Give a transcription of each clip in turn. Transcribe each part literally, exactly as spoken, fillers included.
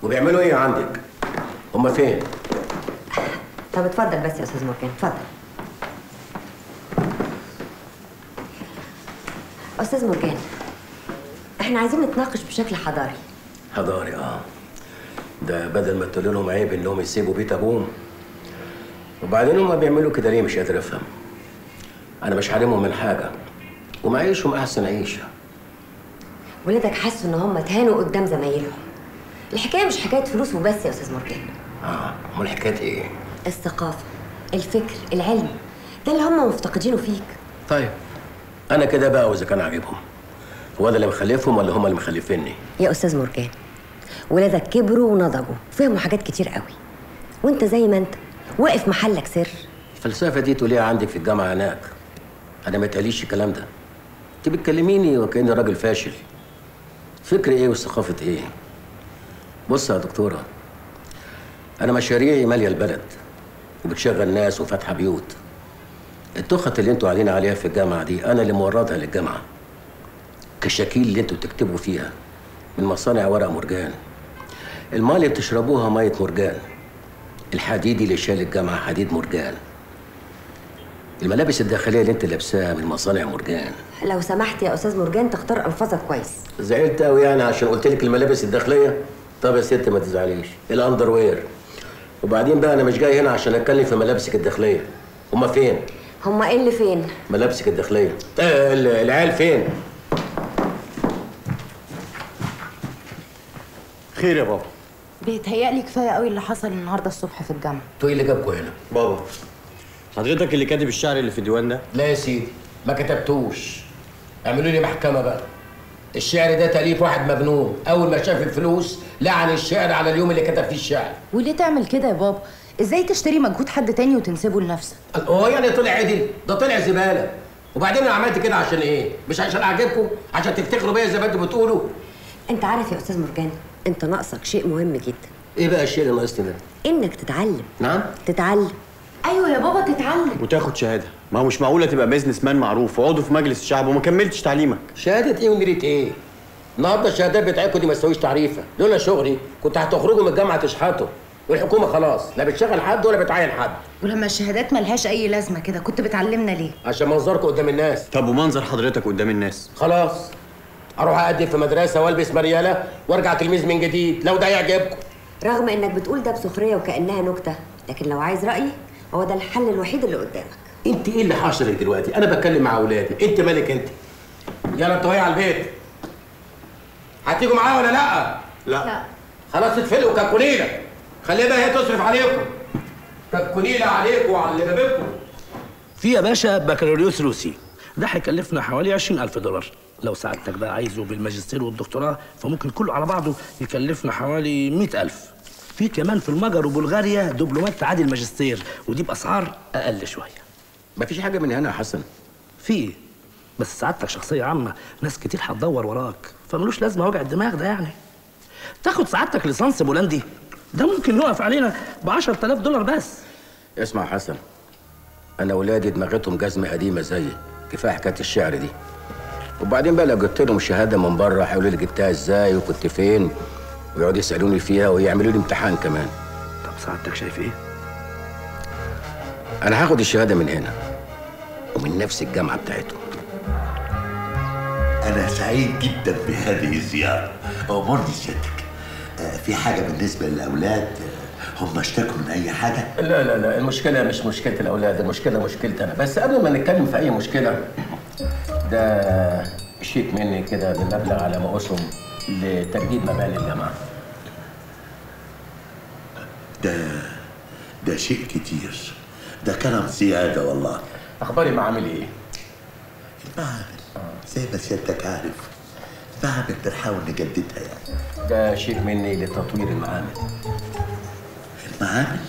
وبيعملوا ايه عندك؟ هما فين؟ طب اتفضل بس يا استاذ مرجان، اتفضل. استاذ مرجان، احنا عايزين نتناقش بشكل حضاري. حضاري؟ اه. ده بدل ما تقول لهم عيب انهم يسيبوا بيت ابوهم. وبعدين هما بيعملوا كده ليه؟ مش قادر افهم. انا مش حارمهم من حاجه ومعيشهم احسن عيشه. ولادك حسوا ان هم اتهانوا قدام زمايلهم. الحكايه مش حكايه فلوس وبس يا استاذ مرجان. اه، امال الحكايه ايه؟ الثقافه، الفكر، العلم، ده اللي هم مفتقدينه فيك. طيب انا كده بقى، واذا كان عاجبهم، هو انا اللي مخلفهم ولا هم اللي مخلفيني؟ يا استاذ مرجان، ولادك كبروا ونضجوا وفهموا حاجات كتير قوي، وانت زي ما انت واقف محلك سر. الفلسفه دي تقوليها عندك في الجامعه هناك، انا ما اتقاليش الكلام ده. انت بتكلميني وكاني راجل فاشل. فكر ايه وثقافه ايه؟ بص يا دكتوره، انا مشاريعي ماليه البلد وبتشغل ناس وفاتحه بيوت. التخت اللي انتوا قاعدين عليها في الجامعه دي انا اللي موردها للجامعه. كشاكيل اللي انتوا بتكتبوا فيها من مصانع ورق مرجان. الميه اللي بتشربوها ميه مرجان. الحديد اللي شال الجامعه حديد مرجان. الملابس الداخليه اللي انت لابساها من مصانع مرجان. لو سمحت يا استاذ مرجان تختار الفاظك كويس. زعلت قوي يعني عشان قلت لك الملابس الداخليه؟ طب يا ست ما تزعليش، الاندر وير. وبعدين بقى انا مش جاي هنا عشان اتكلم في ملابسك الداخليه. هما فين؟ هما ايه اللي فين؟ ملابسك الداخليه. آه العيال فين؟ خير يا بابا. بيتهيألي كفايه قوي اللي حصل النهارده الصبح في الجامعه. انتوا ايه اللي جابكوا هنا؟ بابا، حضرتك اللي كاتب الشعر اللي في الديوان ده؟ لا يا سيدي، ما كتبتوش. اعملوا لي محكمه بقى. الشعر ده تأليف واحد مجنون، اول ما شاف الفلوس لعن الشعر على اليوم اللي كتب فيه الشعر. وليه تعمل كده يا بابا؟ ازاي تشتري مجهود حد تاني وتنسبه لنفسك؟ هو يعني طلع عدل؟ ده طلع زباله. وبعدين انا عملت كده عشان ايه؟ مش عشان اعجبكم؟ عشان تفتخروا بيا زي ما انتوا بتقولوا؟ انت عارف يا استاذ مرجان، انت ناقصك شيء مهم جدا. ايه بقى الشيء اللي ناقصني ده؟ انك تتعلم. نعم؟ تتعلم. ايوه يا بابا تتعلم وتاخد شهاده. ما هو مش معقوله تبقى بيزنس مان معروف وعضو في مجلس الشعب وما كملتش تعليمك. شهاده ايه ونيره ايه؟ النهارده الشهادات بتاعتكم دي ما تسويش تعريفه. لولا شغلي كنت هتخرجوا من الجامعه تشحتوا. والحكومه خلاص لا بتشغل حد ولا بتعين حد. ولما الشهادات ملهاش اي لازمه كده كنت بتعلمنا ليه؟ عشان منظركم قدام الناس. طب ومنظر حضرتك قدام الناس؟ خلاص اروح اقدم في مدرسه والبس مرياله وارجع تلميذ من جديد لو ده يعجبكم. رغم انك بتقول ده بسخريه وكانها نكته، لكن لو عايز رايي هو ده الحل الوحيد اللي قدامك. انت ايه اللي حاصل دلوقتي؟ انا بتكلم مع اولادي، انت مالك انت؟ يلا انتوا على البيت. هتيجوا معايا ولا لا؟ لا لا. خلاص اتفلقوا ككونيله. خليها بقى هي تصرف عليكم. ككونيله عليكم وعلى اللي بابكم. في يا باشا بكالوريوس روسي، ده هيكلفنا حوالي عشرين ألف دولار. لو سعادتك بقى عايزه بالماجستير والدكتوراه فممكن كله على بعضه يكلفنا حوالي مئة ألف. في كمان في المجر وبلغاريا دبلومات تعادل الماجستير ودي باسعار اقل شويه. مفيش حاجه من هنا يا حسن. في، بس سعادتك شخصيه عامه ناس كتير هتدور وراك فملوش لازمه وجع الدماغ ده يعني. تاخد سعادتك ليسانس بولندي ده ممكن يقف علينا ب عشرة آلاف دولار بس. اسمع يا حسن، انا ولادي دماغتهم جزمه قديمه زيي، كفايه حكايه الشعر دي. وبعدين بقى لو جبت لهم الشهاده من بره هيقولوا لي جبتها ازاي وكنت فين، ويقعدوا يسالوني فيها ويعملوا لي امتحان كمان. طب سعادتك شايف ايه؟ انا هاخد الشهاده من هنا ومن نفس الجامعه بتاعتهم. انا سعيد جدا بهذه الزياره. امرني سيادتك، آه في حاجه بالنسبه للاولاد؟ آه هم اشتكوا من اي حاجه؟ لا لا لا، المشكله مش مشكله الاولاد، المشكله مشكلتي انا. بس قبل ما نتكلم في اي مشكله، ده شيك مني كده بمبلغ على ما اسهم لتجديد مباني الجامعه. ده ده شيء كتير، ده كلام زياده والله. اخبار المعامل ايه؟ المعامل زي ما سيادتك عارف، المعامل بنحاول نجددها يعني. ده شيك مني لتطوير المعامل. المعامل؟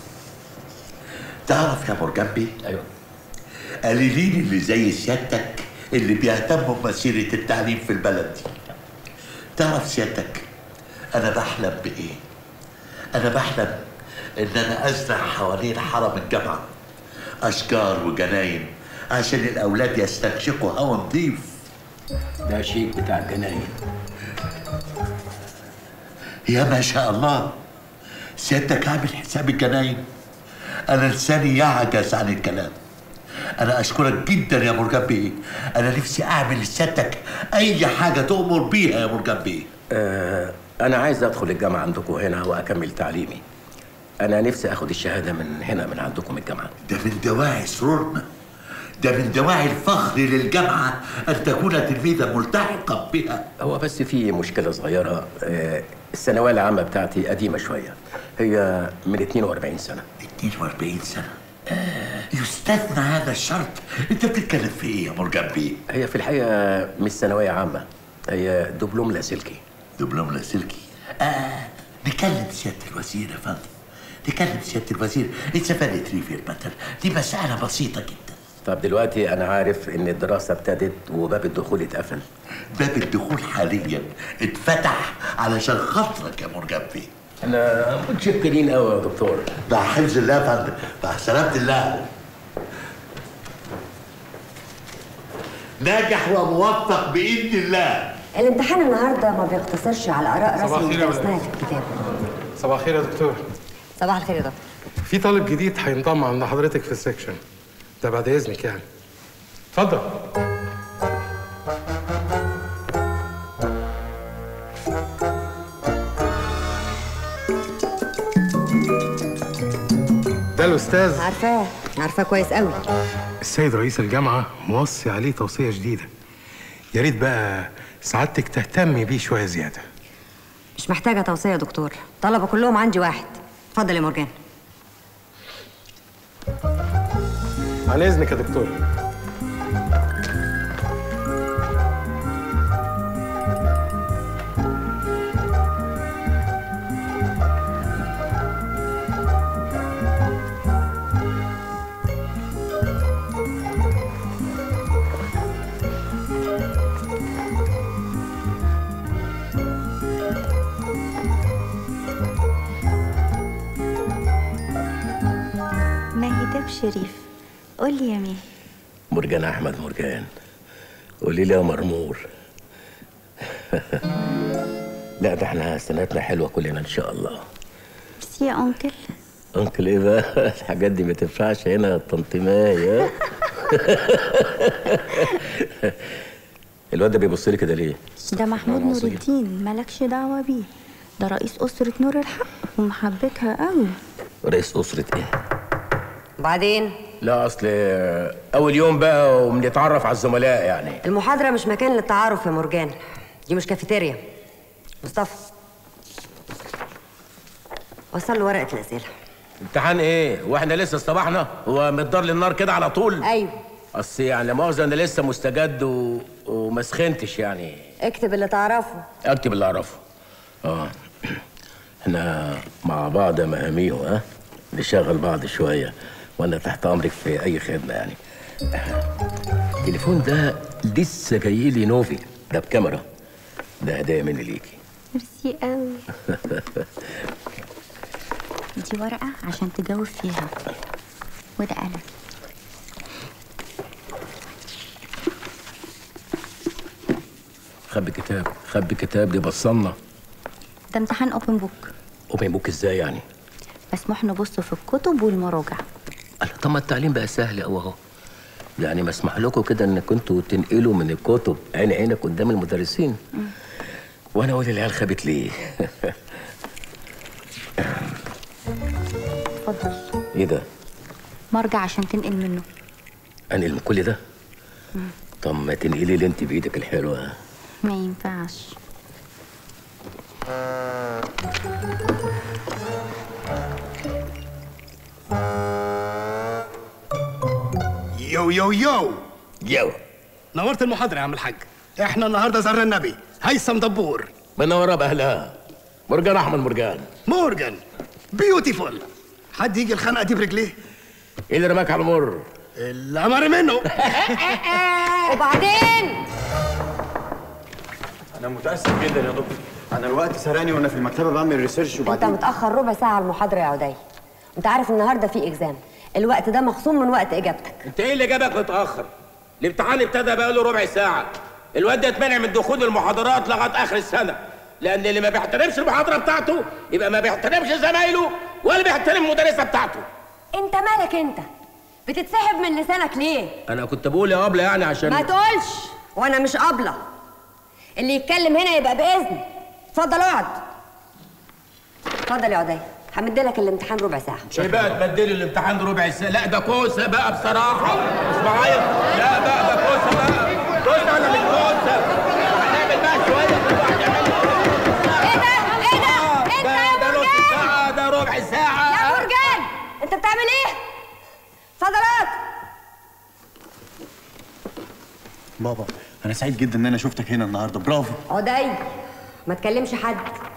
تعرف يا مرجان بيه؟ ايوه. قليلين اللي زي سيادتك اللي بيهتموا بمسيره التعليم في البلد دي. تعرف سيادتك انا بحلم بايه؟ انا بحلم ان انا ازرع حوالين حرم الجامعه اشجار وجناين عشان الاولاد يستنشقوا هوا نظيف. ده شيك بتاع الجناين. يا ما شاء الله، سيادتك عامل حساب الجناين. انا لساني يعجز عن الكلام. انا اشكرك جدا يا مرجان بيه. انا نفسي اعمل لسيادتك اي حاجه تؤمر بيها يا مرجان بيه. آه انا عايز ادخل الجامعه عندكم هنا واكمل تعليمي. انا نفسي اخد الشهاده من هنا من عندكم الجامعه. ده من دواعي سرورنا، ده من دواعي الفخر للجامعه ان تكون تلميذا ملتحقا بها. هو بس في مشكله صغيره. آه الثانويه العامه بتاعتي قديمه شويه، هي من اتنين واربعين سنه. اتنين واربعين سنه؟ آه يستثنى هذا الشرط. انت بتتكلم في ايه يا مرجان بيه؟ هي في الحقيقه مش ثانويه عامه، هي دبلوم لاسلكي. دبلوم لاسلكي؟ اه نكلم سياده الوزير يا فندم، نكلم سياده الوزير. اتسفلت ريفير ماتر، دي مساله بسيطه جدا. طب دلوقتي انا عارف ان الدراسه ابتدت وباب الدخول اتقفل. باب الدخول حاليا اتفتح علشان خاطرك يا مرجان بيه. احنا متشكرين قوي يا دكتور. مع حفظ الله يا فندم، مع سلامة الله. ناجح وموفق بإذن الله. الامتحان النهارده ما بيقتصرش على اراء رسمي درسناها في الكتاب. صباح الخير يا دكتور. صباح الخير يا دكتور. في طالب جديد هينضم عند حضرتك في السكشن ده بعد اذنك يعني. اتفضل. ده الاستاذ. عارفاه عارفاه كويس قوي. السيد رئيس الجامعه موصي عليه توصيه جديده، يا ريت بقى سعادتك تهتمي بيه شويه زياده. مش محتاجه توصيه يا دكتور، طلبه كلهم عندي واحد. اتفضل يا مرجان. عن اذنك يا دكتور. شريف، قول لي يا مين؟ مرجان احمد مرجان. قولي لي يا مرمور. لا ده احنا سنتنا حلوه كلنا ان شاء الله. ميرسي يا انكل. انكل ايه بقى؟ الحاجات دي ما تنفعش هنا يا طنط ماي. الواد ده بيبص لي كده ليه؟ ده محمود نور الدين، مالكش دعوه بيه. ده رئيس اسره نور الحق ومحبتها قوي. رئيس اسره ايه؟ وبعدين؟ لا اصل اول يوم بقى وبنتعرف على الزملاء يعني. المحاضره مش مكان للتعارف يا مرجان، دي مش كافيتيريا. مصطفى وصل له ورقه الاسئله. امتحان ايه؟ واحنا لسه اصطبحنا؟ هو متدار للنار كده على طول؟ ايوه. اصل يعني لا مؤاخذه انا لسه مستجد و... وما سخنتش يعني. اكتب اللي تعرفه. اكتب اللي اعرفه. اه احنا مع بعض يا مهاميو. ها نشغل بعض شويه وانا تحت امرك في اي خدمه يعني. التليفون ده لسه جاي لي نوفي، ده بكاميرا، ده هدايا مني ليكي. ميرسي قوي. دي ورقه عشان تجاوب فيها، وده قلم. خبي كتاب خبي كتاب، دي بصلنا. ده امتحان اوبن بوك. اوبن بوك ازاي يعني؟ مسموح نبص في الكتب والمراجع. طب ما التعليم بقى سهل قوي اهو. يعني مسمح لكم كده ان كنتوا تنقلوا من الكتب عين عينك قدام المدرسين. م. وانا اقول العيال خابت ليه؟ اتفضل. ايه ده؟ مرجع عشان تنقل منه. انقل من كل ده؟ م. طب ما تنقلي لي انت بايدك الحلوه. ما ينفعش. يو يو يو يو. نورت المحاضرة يا عم الحاج. احنا النهارده زرنا النبي هيثم دبور. منوره باهلها. مرجان احمد مرجان. مورجان بيوتيفول. حد يجي الخنقه دي برجليه؟ ايه اللي رماك على المر؟ الامر منه. وبعدين انا متاسف جدا يا دكتور، انا الوقت سرقني وانا في المكتبه بعمل ريسيرش وبعدين. انت متاخر ربع ساعه على المحاضره يا عدي. انت عارف النهارده في اكزام، الوقت ده مخصوم من وقت اجابتك. انت ايه اللي جابك متاخر؟ الامتحان ابتدى بقاله ربع ساعه. الواد ده اتمنع من دخول المحاضرات لغايه اخر السنه، لان اللي ما بيحترمش المحاضره بتاعته يبقى ما بيحترمش زمايله ولا بيحترم المدرسه بتاعته. انت مالك انت؟ بتتسحب من لسانك ليه؟ انا كنت بقول يا ابله يعني عشان ما تقولش وانا مش قابله. اللي يتكلم هنا يبقى باذن. اتفضل اقعد. اتفضل يا عدي، همدلك الامتحان ربع ساعه. ايه بقى تبدلي الامتحان ربع ساعه؟ لا ده كوسه بقى بصراحه. اسمعي، لا بقى ده كوسه بقى. كوسه ولا مش كوسه؟ هنعمل بقى شويه كل واحد يعمل ايه ده؟ ايه ده؟ انت يا مرجان؟ ده ربع ساعه. يا مرجان انت بتعمل ايه؟ اتفضل اقعد. بابا انا سعيد جدا ان انا شفتك هنا النهارده، برافو. عدي ما تكلمش حد.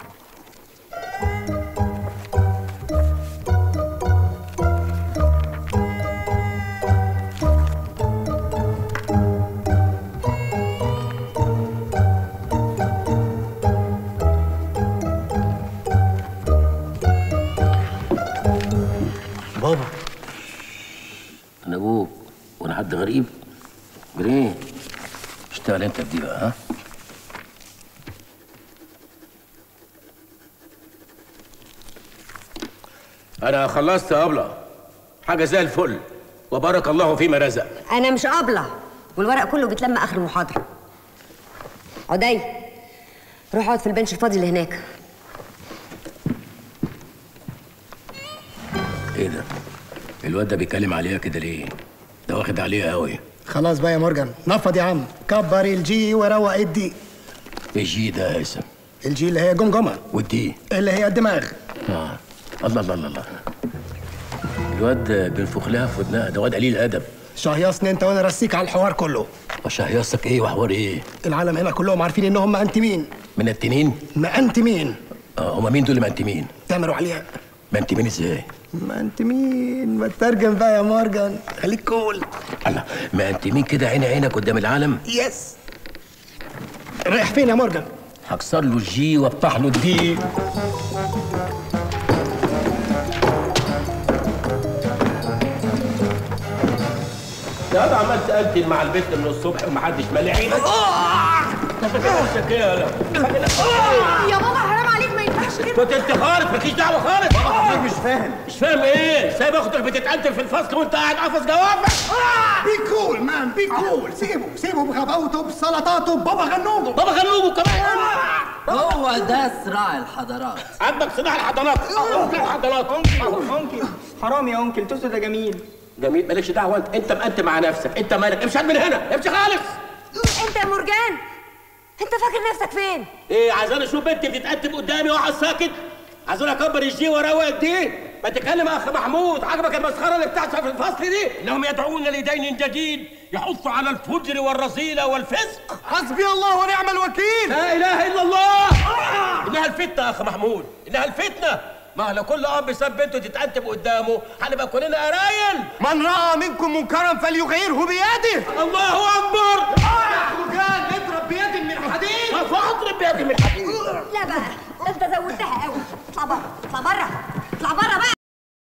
بابا انا ابوك وانا حد غريب؟ جرين اشتغل انت في دي بقى. ها انا خلصت يا ابله، حاجه زي الفل وبارك الله فيما رزق. انا مش قابله والورق كله بيتلم اخر المحاضره. عدي روح اقعد في البنش الفاضي اللي هناك. ايه ده؟ الواد ده بيتكلم عليها كده ليه؟ ده واخد عليها قوي. خلاص بقى يا مورجان، نفض يا عم، كبر الجي وروق الدي. ايه الجي ده يا هيثم؟ الجي اللي هي جمجمه، والدي اللي هي الدماغ. اه الله الله الله الله. الواد بينفخ لها في ودنها، ده واد قليل ادب. شهيصني انت وانا رسيك على الحوار كله. وشهيصك ايه وحوار ايه؟ العالم هنا كلهم عارفين ان هم مأنتمين. منتنين؟ مأنتمين. اه هم مين دول اللي مأنتمين؟ تامر وعلياء. مأنتمين ازاي؟ مأنتمين، ما تترجم بقى يا مورجان، خليك كول. الله، مأنتمين كده عين عينك قدام العالم؟ يس. رايح فين يا مورجان؟ هكسر له الجي وافتح له الدي. يا ده عمال تقتل مع البنت من الصبح ومحدش مالي عينك. انت فاكر نفسك ايه يالا؟ يا بابا حرام عليك، ما ينفعش كده. كنت انت خالص مالكيش دعوه خالص. مش فاهم. مش فاهم ايه؟ سايب اختك بتتقتل في الفصل وانت قاعد قافص جوافك. بي كول مان، بي كول. سيبه سيبه بغباوته بسلطاته بابا غنوجه. بابا غنوجه كمان. هو ده صراع الحضارات. عندك صراع الحضارات. الحضارات انكل حرام يا انكل، توسو ده جميل. جميل مالكش دعوه. انت انت مقتل مع نفسك، انت مالك؟ امشي من هنا، امشي خالص. انت يا مرجان انت فاكر نفسك فين؟ ايه عايزاني اشوف بنتي بتتقدم قدامي واقعد ساكت؟ عايزاني اكبر الجي واروق الدي؟ ما تتكلم يا اخ محمود. عجبك المسخره اللي بتحصل في الفصل دي؟ انهم يدعون لدين جديد يحث على الفجر والرذيله والفسق. حسبي الله ونعم الوكيل. لا اله الا الله. انها الفتنه يا اخ محمود، انها الفتنه. ما لو كل اب ساب بنته تتقدم قدامه هنبقى كلنا قرايل. من راى منكم منكرا فليغيره بيده. الله اكبر.